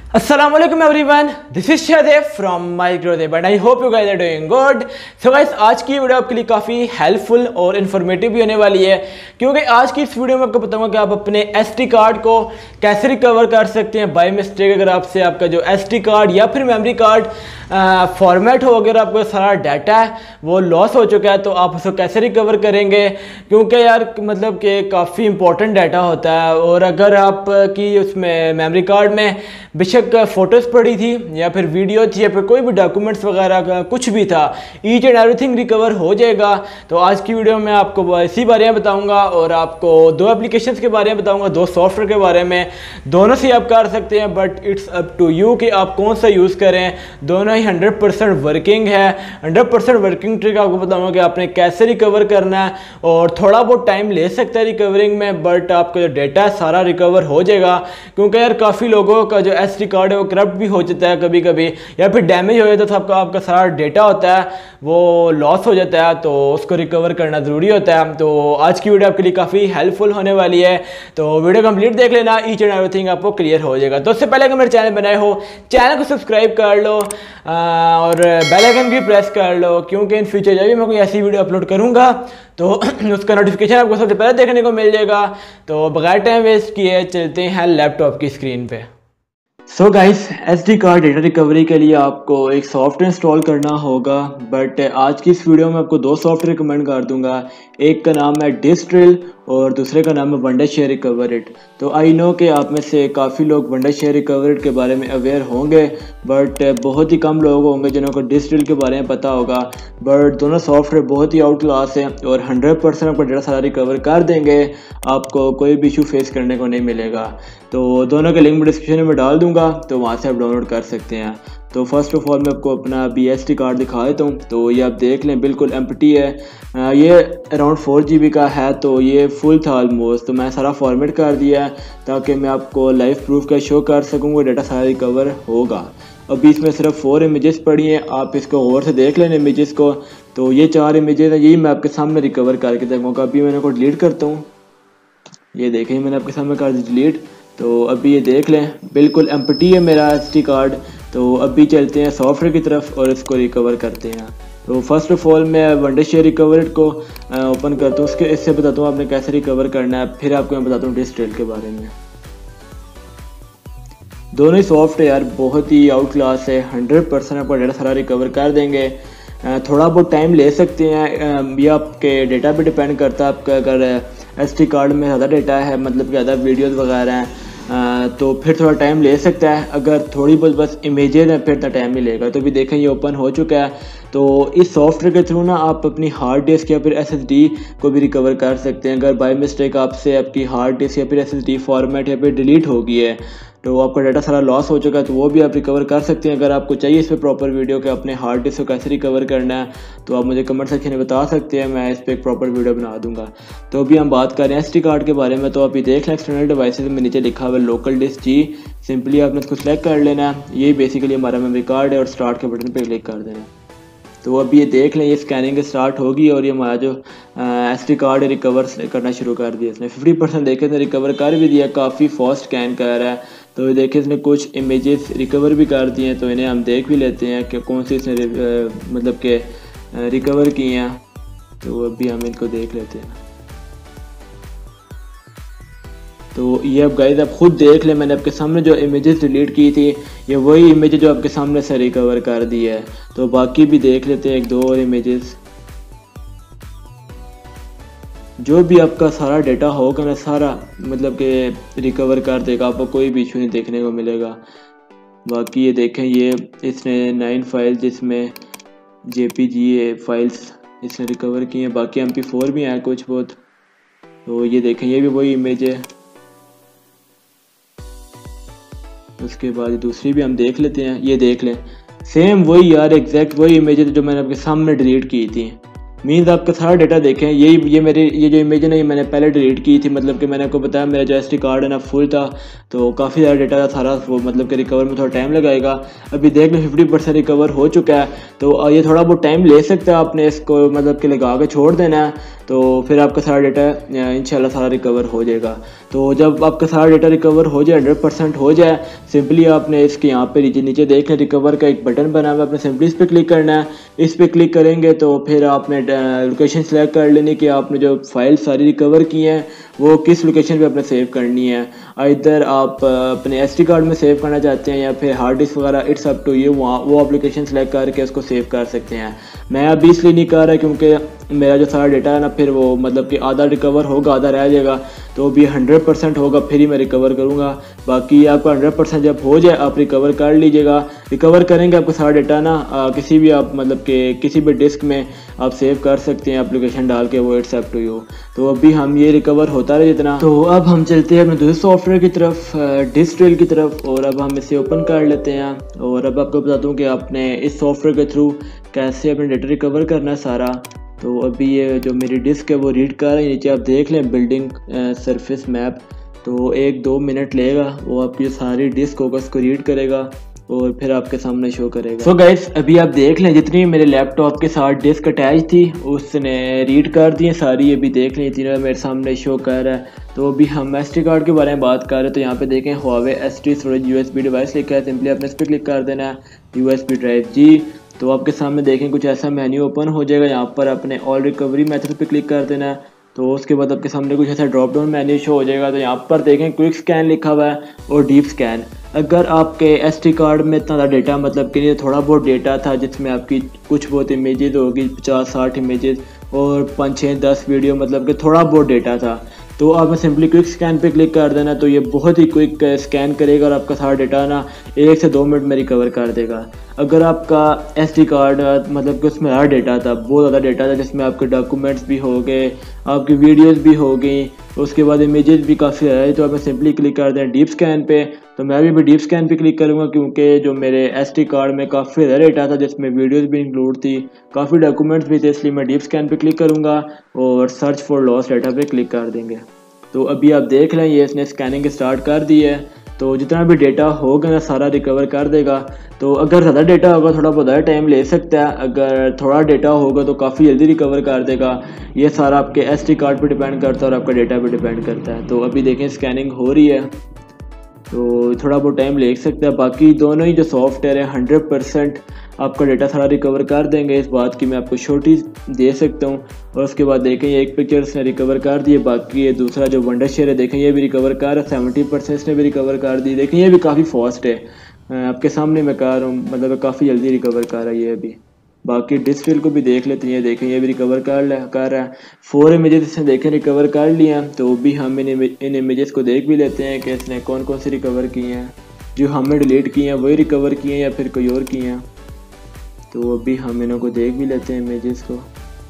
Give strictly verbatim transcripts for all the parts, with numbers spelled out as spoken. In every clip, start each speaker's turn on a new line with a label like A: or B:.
A: Assalamu alaikum everyone, this is Shahdev from Microdev and I hope you guys are doing good. So guys, आज की video आपके लिए काफ़ी helpful और informative भी होने वाली है, क्योंकि आज की इस वीडियो में आपको बताऊंगा कि आप अपने एसडी कार्ड को कैसे रिकवर कर सकते हैं बाय मिस्टेक। अगर आपसे आपका जो एसडी कार्ड या फिर मेमोरी कार्ड फॉर्मेट हो, अगर आपका सारा डाटा है वो लॉस हो चुका है, तो आप उसको कैसे रिकवर करेंगे, क्योंकि यार मतलब कि काफ़ी इंपॉर्टेंट डाटा होता है। और अगर आपकी उसमें मेमोरी कार्ड में बेशक फ़ोटोज़ पड़ी थी या फिर वीडियो थी या फिर कोई भी डॉक्यूमेंट्स वगैरह का कुछ भी था, ईच एंड एवरीथिंग रिकवर हो जाएगा। तो आज की वीडियो में आपको इसी बारे में बताऊंगा और आपको दो एप्लीकेशंस के बारे में बताऊंगा, दो सॉफ्टवेयर के बारे में। दोनों से आप कर सकते हैं, but it's up to you कि आप कौन सा यूज़ करें। दोनों ही हंड्रेड परसेंट वर्किंग है। हंड्रेड परसेंट वर्किंग ट्रिक आपको बताऊँगा कि आपने कैसे रिकवर करना है। और थोड़ा बहुत टाइम ले सकता है रिकवरिंग में, बट आपका जो डेटा है सारा रिकवर हो जाएगा। क्योंकि यार काफ़ी लोगों का जो एस डी कार्ड है वो करप्ट भी हो जाता है कभी कभी, या फिर डैमेज हो जाता है, तो आपका आपका सारा डेटा होता है वो लॉस हो जाता है, तो उसको रिकवर करना ज़रूरी होता है। तो आज की वीडियो आपके लिए काफ़ी हेल्पफुल होने वाली है, तो वीडियो कंप्लीट देख लेना, ईच एंड एवरीथिंग आपको क्लियर हो जाएगा। तो उससे पहले अगर मेरे चैनल बनाए हो, चैनल को सब्सक्राइब कर लो और बेल आइकन भी प्रेस कर लो, क्योंकि इन फ्यूचर जब भी मैं कोई ऐसी वीडियो अपलोड करूँगा तो उसका नोटिफिकेशन आपको सबसे पहले देखने को मिल जाएगा। तो बगैर टाइम वेस्ट किए चलते हैं लैपटॉप की स्क्रीन पे। So guys, SD card data recovery के लिए आपको एक सॉफ्टवेयर इंस्टॉल करना होगा, बट आज की इस वीडियो में आपको दो सॉफ्टवेयर रिकमेंड कर दूंगा। एक का नाम है डिस्ट्रिल और दूसरे का नाम है वंडरशेयर रिकवर इट। तो आई नो कि आप में से काफ़ी लोग वंडरशेयर रिकवर इट के बारे में अवेयर होंगे, बट बहुत ही कम लोग होंगे जिन्हों को डिस्ट्रिल के बारे में पता होगा। बट दोनों सॉफ्टवेयर बहुत ही आउट क्लास है और हंड्रेड परसेंट आपका डेटा सारा रिकवर कर देंगे, आपको कोई भी इशू फेस करने को नहीं मिलेगा। तो दोनों के लिंक मैं डिस्क्रिप्शन में डाल दूंगा, तो वहाँ से आप डाउनलोड कर सकते हैं। तो फर्स्ट ऑफ ऑल मैं आपको अपना बी एस टी कार्ड दिखा देता हूँ। तो ये आप देख लें, बिल्कुल एम्प्टी है। आ, ये अराउंड फोर जी बी का है, तो ये फुल था ऑलमोस्ट। तो मैं सारा फॉर्मेट कर दिया है ताकि मैं आपको लाइव प्रूफ का शो कर सकूँ, डेटा सारा रिकवर होगा। अभी इसमें सिर्फ फोर इमेजेस पड़ी हैं, आप इसको और से देख लें इमेजेस को। तो ये चार इमेजेस हैं, यही मैं आपके सामने रिकवर करके देखूँगा। अभी मैंने को डिलीट करता हूँ, ये देखें मैंने आपके सामने कर दी डिलीट। तो अभी ये देख लें, बिल्कुल एम्प्टी है मेरा एस डी कार्ड। तो अभी चलते हैं सॉफ्टवेयर की तरफ और इसको रिकवर करते हैं। तो फर्स्ट ऑफ ऑल मैं वंडरशेयर रिकवर इट को ओपन करता हूँ, उसके इससे बताता हूँ आपने कैसे रिकवर करना है, फिर आपको मैं बताता हूँ डिस्ट्रिल के बारे में। दोनों ही सॉफ्टवेयर यार बहुत ही आउट क्लास है, हंड्रेड परसेंट आपका डेटा सारा रिकवर कर देंगे। थोड़ा बहुत टाइम ले सकते हैं, ये आपके डेटा पे डिपेंड करता है। आपका अगर एस डी कार्ड में ज़्यादा डेटा है, मतलब ज़्यादा वीडियोस वगैरह हैं, तो फिर थोड़ा टाइम ले सकता है। अगर थोड़ी बहुत बस इमेजेस हैं फिर तो टाइम नहीं लेगा। तो भी देखें ये ओपन हो चुका है। तो इस सॉफ्टवेयर के थ्रू ना आप अपनी हार्ड डिस्क या फिर एस एस डी को भी रिकवर कर सकते हैं। अगर बाय मिस्टेक आपसे आपकी हार्ड डिस्क या फिर एस एस डी फॉर्मेट या फिर डिलीट हो गई है, तो आपका डाटा सारा लॉस हो चुका है, तो वो भी आप रिकवर कर सकते हैं। अगर आपको चाहिए इस पर प्रॉपर वीडियो कि अपने हार्ड डिस्क को कैसे रिकवर करना है, तो आप मुझे कमेंट सेक्शन में बता सकते हैं, मैं इस पर एक प्रॉपर वीडियो बना दूंगा। तो अभी हम बात कर रहे हैं एस डी कार्ड के बारे में। तो अभी देख लें एक्सटर्नल डिवाइसेज में नीचे लिखा हुआ है लोकल डिस्क जी, सिंपली आपने इसको सेलेक्ट कर लेना है। ये बेसिकली हमारा मेमोरी कार्ड है और स्टार्ट के बटन पर क्लिक कर देना। तो अभी ये देख लें, ये स्कैनिंग स्टार्ट होगी और ये हमारा जो एस डी कार्ड है रिकवर करना शुरू कर दिया इसने। फिफ्टी परसेंट देखे इसने रिकवर कर भी दिया, काफ़ी फास्ट स्कैन कर रहा है। तो देखिए इसने कुछ इमेजेस रिकवर भी कर दिए हैं, तो इन्हें हम देख भी लेते हैं कि कौन सी इसने मतलब के रिकवर की हैं। तो अभी हम इनको देख लेते हैं। तो ये अब गाइस आप खुद देख लें, मैंने आपके सामने जो इमेजेस डिलीट की थी ये वही इमेज जो आपके सामने से रिकवर कर दी है। तो बाकी भी देख लेते हैं एक दो और इमेजेस। जो भी आपका सारा डेटा होगा ना, सारा मतलब कि रिकवर कर देगा, आपको कोई भी इशू नहीं देखने को मिलेगा। बाकी ये देखें, ये इसने नाइन फाइल जिसमें जेपीजी फाइल्स इसने रिकवर की हैं, बाकी एम पी फोर भी हैं कुछ बहुत। तो ये देखें, ये भी वही इमेज है। उसके बाद दूसरी भी हम देख लेते हैं, ये देख लें सेम वही यार, एग्जैक्ट वही इमेज है जो मैंने आपके सामने डिलीट की थी। मीन्स आपका सारा डेटा देखें, यही ये मेरे ये जो इमेज है ना, ये मैंने पहले डिलीट की थी। मतलब कि मैंने आपको बताया मेरा जो एस डी कार्ड है ना फुल था, तो काफ़ी ज़्यादा डेटा था सारा, वो मतलब कि रिकवर में थोड़ा टाइम लगाएगा। अभी देख लें फिफ्टी परसेंट रिकवर हो चुका है। तो ये थोड़ा बहुत टाइम ले सकता है, आपने इसको मतलब कि लगा के छोड़ देना है। तो फिर आपका सारा डेटा इंशाल्लाह सारा रिकवर हो जाएगा। तो जब आपका सारा डेटा रिकवर हो जाए, हंड्रेड परसेंट हो जाए, सिंपली आपने इसके यहाँ पे नीचे नीचे देखें रिकवर का एक बटन बना हुआ है, आपने सिंपली इस पर क्लिक करना है। इस पर क्लिक करेंगे तो फिर आपने लोकेशन सेलेक्ट कर लेनी कि आपने जो फाइल सारी रिकवर की हैं वो किस लोकेशन पे आपने सेव करनी है। इधर आप अपने एसडी कार्ड में सेव करना चाहते हैं या फिर हार्ड डिस्क वगैरह, इट्स अप टू यू, वहाँ वो एप्लीकेशन सेलेक्ट करके उसको सेव कर सकते हैं। मैं अभी इसलिए नहीं कर रहा क्योंकि मेरा जो सारा डेटा है ना फिर वो मतलब कि आधा रिकवर होगा, आधा रह जाएगा। तो अभी हंड्रेड परसेंट होगा फिर ही मैं रिकवर करूँगा। बाकी आपका हंड्रेड परसेंट जब हो जाए आप रिकवर कर लीजिएगा। रिकवर करेंगे आपका सारा डेटा ना आ, किसी भी आप मतलब कि किसी भी डिस्क में आप सेव कर सकते हैं एप्लीकेशन डाल के, वो इट्स अप टू यू। तो अभी हम ये रिकवर होता रहे जितना। तो अब हम चलते हैं अपने दूसरे सॉफ्टवेयर की तरफ, डिस्क ड्रिल की तरफ, और अब हम इसे ओपन कर लेते हैं। और अब आपको बता दूं कि आपने इस सॉफ्टवेयर के थ्रू कैसे अपने डेटा रिकवर करना है सारा। तो अभी ये जो मेरी डिस्क है वो रीड कर रही है, नीचे आप देख लें बिल्डिंग सरफेस मैप। तो एक दो मिनट लेगा, वो आपकी सारी डिस्क होगा उसको रीड करेगा और फिर आपके सामने शो करेगा। सो so गाइस अभी आप देख लें जितनी मेरे लैपटॉप के साथ डिस्क अटैच थी उसने रीड कर दी है सारी, अभी देख लें तीनों मेरे सामने शो कर रहा है। तो अभी हम एस डी कार्ड के बारे में बात कर रहे हैं। तो यहाँ पे देखें Huawei S D storage USB device लिखा है, सिंपली आपने इस पर क्लिक कर देना है, यूएसबी ड्राइव जी। तो आपके सामने देखें कुछ ऐसा मेन्यू ओपन हो जाएगा, यहाँ पर आपने ऑल रिकवरी मेथड पे क्लिक कर देना है। तो उसके बाद आपके सामने कुछ ऐसा ड्रॉप डाउन मेन्यू शो हो जाएगा। तो यहाँ पर देखें क्विक स्कैन लिखा हुआ है और डीप स्कैन। अगर आपके एसडी कार्ड में इतना डेटा मतलब कि थोड़ा बहुत डेटा था जिसमें आपकी कुछ बहुत इमेजेस होगी, पचास साठ इमेजेस और पाँच छः दस वीडियो, मतलब कि थोड़ा बहुत डेटा था, तो आपने सिंपली क्विक स्कैन पे क्लिक कर देना। तो ये बहुत ही क्विक स्कैन करेगा और आपका सारा डेटा ना एक से दो मिनट में रिकवर कर देगा। अगर आपका एसडी कार्ड मतलब कि उसमें ज़्यादा डेटा था, बहुत ज़्यादा डेटा था, जिसमें आपके डॉक्यूमेंट्स भी हो गए, आपकी वीडियोस भी हो गई, उसके बाद इमेजेस भी काफ़ी है, तो आपने सिंपली क्लिक कर दें डीप स्कैन पे। तो मैं भी डीप स्कैन पे क्लिक करूँगा क्योंकि जो मेरे एसडी कार्ड में काफ़ी ज़्यादा डेटा था जिसमें वीडियोस भी इंक्लूड थी, काफ़ी डॉक्यूमेंट्स भी थे, इसलिए मैं डीप स्कैन पे क्लिक करूँगा और सर्च फॉर लॉस्ट डेटा पे क्लिक कर देंगे। तो अभी आप देख लें ये इसने स्कैनिंग स्टार्ट कर दी है। तो जितना भी डेटा होगा ना सारा रिकवर कर देगा। तो अगर ज़्यादा डेटा होगा थोड़ा बहुत ज़्यादा टाइम ले सकता है, अगर थोड़ा डेटा होगा तो काफ़ी जल्दी रिकवर कर देगा। ये सारा आपके एसडी कार्ड पे डिपेंड करता है और आपका डेटा पे डिपेंड करता है। तो अभी देखें स्कैनिंग हो रही है, तो थोड़ा बहुत टाइम ले सकता है। बाकी दोनों ही जो सॉफ्टवेयर है हंड्रेड परसेंट आपका डेटा सारा रिकवर कर देंगे, इस बात की मैं आपको श्योरिटी दे सकता हूँ। और उसके बाद देखें ये एक पिक्चर इसने रिकवर कर दी है, बाकी ये दूसरा जो वंडर शेयर है देखें ये भी रिकवर कर रहा है, सेवेंटी परसेंट इसने भी रिकवर कर दी। देखें ये भी काफ़ी फास्ट है, आपके सामने मैं कर रहा हूँ, मतलब काफ़ी जल्दी रिकवर कर रहा है ये अभी। बाकी डिस्क ड्रिल को भी देख लेते हैं, देखें ये भी रिकवर कर कर रहा है। फोर इमेजेस इसने देखें रिकवर कर लिए हैं। तो भी हम इन इन इमेजेस को देख भी लेते हैं कि इसने कौन कौन से रिकवर किए हैं, जो हमने डिलीट किए हैं वही रिकवर किए हैं या फिर कोई और किए हैं। तो अभी हम इन्हों को देख भी लेते हैं इमेजेस को।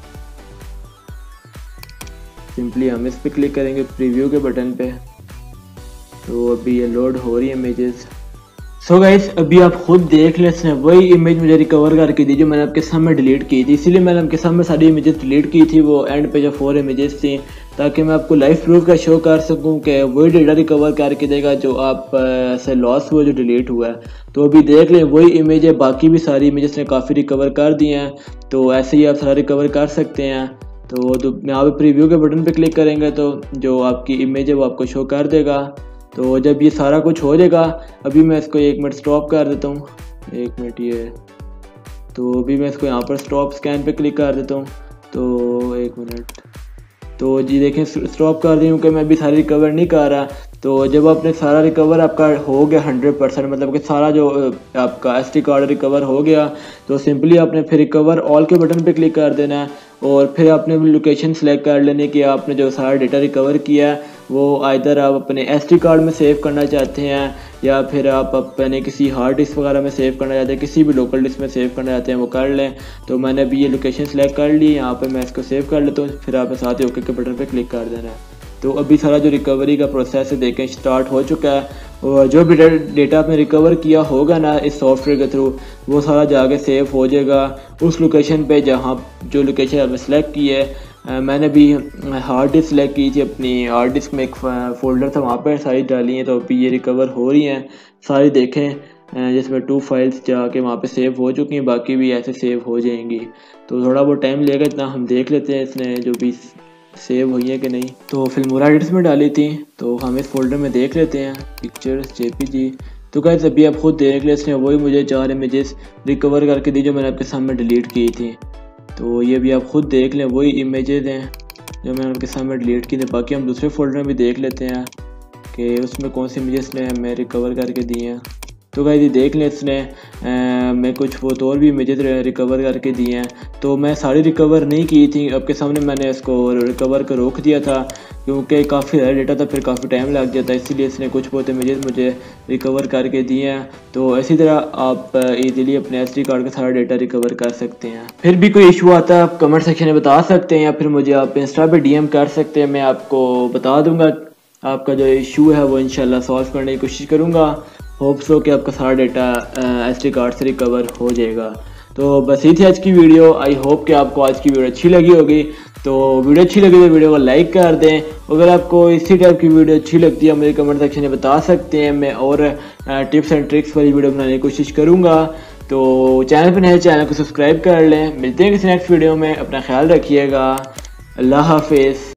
A: सिंपली हम इस पर क्लिक करेंगे प्रीव्यू के बटन पे। तो अभी ये लोड हो रही है इमेजेस। सो so गाइस अभी आप खुद देख लें इसने वही इमेज मुझे रिकवर करके दी जो मैंने आपके सामने डिलीट की थी, इसीलिए मैंने आपके सामने सारी इमेजेस डिलीट की थी, वो एंड पे जो फोर इमेजेस थी, ताकि मैं आपको लाइव प्रूफ का शो कर सकूं कि वही डेटा रिकवर करके देगा जो आप से लॉस हुआ, जो डिलीट हुआ है। तो अभी देख लें वही इमेज है, बाकी भी सारी इमेजेस ने काफ़ी रिकवर कर दी हैं। तो ऐसे ही आप सारा रिकवर कर सकते हैं। तो, तो यहाँ पे प्रीव्यू के बटन पे क्लिक करेंगे तो जो आपकी इमेज है वो आपको शो कर देगा। तो जब ये सारा कुछ हो जाएगा, अभी मैं इसको एक मिनट स्टॉप कर देता हूँ, एक मिनट ये। तो अभी मैं इसको यहाँ पर स्टॉप स्कैन पे क्लिक कर देता हूँ। तो एक मिनट, तो जी देखें स्टॉप कर दी क्योंकि मैं अभी सारी रिकवर नहीं कर रहा। तो जब आपने सारा रिकवर आपका हो गया हंड्रेड परसेंट, मतलब कि सारा जो आपका एसडी कार्ड रिकवर हो गया, तो सिंपली आपने फिर रिकवर ऑल के बटन पे क्लिक कर देना है और फिर आपने लोकेशन सेलेक्ट कर लेनी कि आपने जो सारा डेटा रिकवर किया है वो आइदर आप अपने एसडी कार्ड में सेव करना चाहते हैं या फिर आप अपने किसी हार्ड डिस्क वगैरह में सेव करना चाहते हैं, किसी भी लोकल डिस्क में सेव करना चाहते हैं वो कर लें। तो मैंने अभी ये लोकेशन सेलेक्ट कर ली, यहाँ पे मैं इसको सेव कर लेता हूँ, फिर आपने साथ ही ओके के बटन पे क्लिक कर देना है। तो अभी सारा जो रिकवरी का प्रोसेस है देखें स्टार्ट हो चुका है और जो भी डेटा आपने रिकवर किया होगा ना इस सॉफ्टवेयर के थ्रू, वो सारा जाके सेव हो जाएगा उस लोकेशन पे जहाँ जो लोकेशन आपने सेलेक्ट की है। मैंने भी हार्ड डिस्क सेलेक्ट की थी, अपनी हार्ड डिस्क में एक फ़ोल्डर था वहाँ पर सारी डाली हैं। तो अभी ये रिकवर हो रही हैं सारी, देखें जिसमें टू फाइल्स जाके वहाँ पे सेव हो चुकी हैं, बाकी भी ऐसे सेव हो जाएंगी। तो थोड़ा बहुत टाइम लेगा, इतना हम देख लेते हैं इसने जो भी सेव हुई है कि नहीं। तो फिल्मोरा एडिट्स में डाली थी, तो हम इस फोल्डर में देख लेते हैं पिक्चर्स जेपीजी। तो गाइस अभी आप खुद देख ले, इसने वही मुझे चार इमेजेस रिकवर करके दी जो मैंने आपके सामने डिलीट की थी। तो ये भी आप खुद देख लें, वही इमेजेस हैं जो मैंने आपके सामने डिलीट की थी। बाकी हम दूसरे फोल्डर में भी देख लेते हैं कि उसमें कौन सी इमेजेस ने हमें रिकवर करके दी हैं। तो गाइस ये देख लें, इसने मैं कुछ वो तो और भी इमेजेस रिकवर करके दिए हैं। तो मैं सारी रिकवर नहीं की थी, आपके सामने मैंने इसको रिकवर कर रोक दिया था क्योंकि काफ़ी ज़्यादा डेटा था, फिर काफ़ी टाइम लग जाता है, इसीलिए इसने कुछ बहुत इमेजेस मुझे रिकवर करके दिए हैं। तो इसी तरह आप इजीली अपने एसडी कार्ड का सारा डेटा रिकवर कर सकते हैं। फिर भी कोई इशू आता है आप कमेंट सेक्शन में बता सकते हैं, या फिर मुझे आप इंस्टा पे डीएम कर सकते हैं, मैं आपको बता दूंगा। आपका जो इशू है वो इंशाल्लाह सॉल्व करने की कोशिश करूँगा। होप सो कि आपका सारा डेटा एसडी कार्ड से रिकवर हो जाएगा। तो बस ये थी आज की वीडियो। आई होप कि आपको आज की वीडियो अच्छी लगी होगी। तो वीडियो अच्छी लगी तो वीडियो को लाइक कर दें। अगर आपको इसी टाइप की वीडियो अच्छी लगती है मुझे कमेंट सेक्शन में बता सकते हैं, मैं और टिप्स एंड ट्रिक्स वाली वीडियो बनाने की कोशिश करूँगा। तो चैनल पर नए चैनल को सब्सक्राइब कर लें। मिलते हैं किसी नेक्स्ट वीडियो में, अपना ख्याल रखिएगा। अल्लाह हाफिज़।